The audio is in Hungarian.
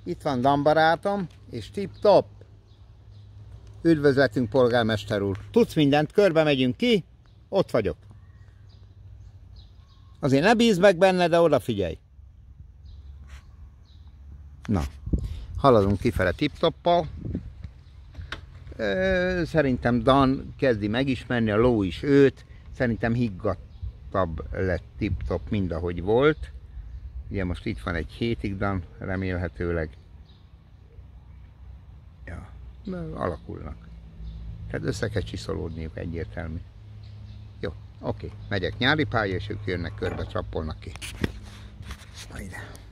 Itt van Dan barátom, és tip-top. Üdvözletünk, polgármester úr. Tudsz mindent, körbe megyünk ki, ott vagyok. Azért ne bízd meg benne, de odafigyelj. Na, haladunk kifele tip-toppal. Szerintem Dan kezdi megismerni, a ló is őt. Szerintem higgadtabb lett tip-top, mint ahogy volt. Ugye most itt van egy hétig Dan, remélhetőleg. Ja, alakulnak. Tehát össze kell csiszolódniuk, egyértelmű. Jó, oké, megyek nyári pálya, és ők jönnek körbe, csappolnak ki. Na ide.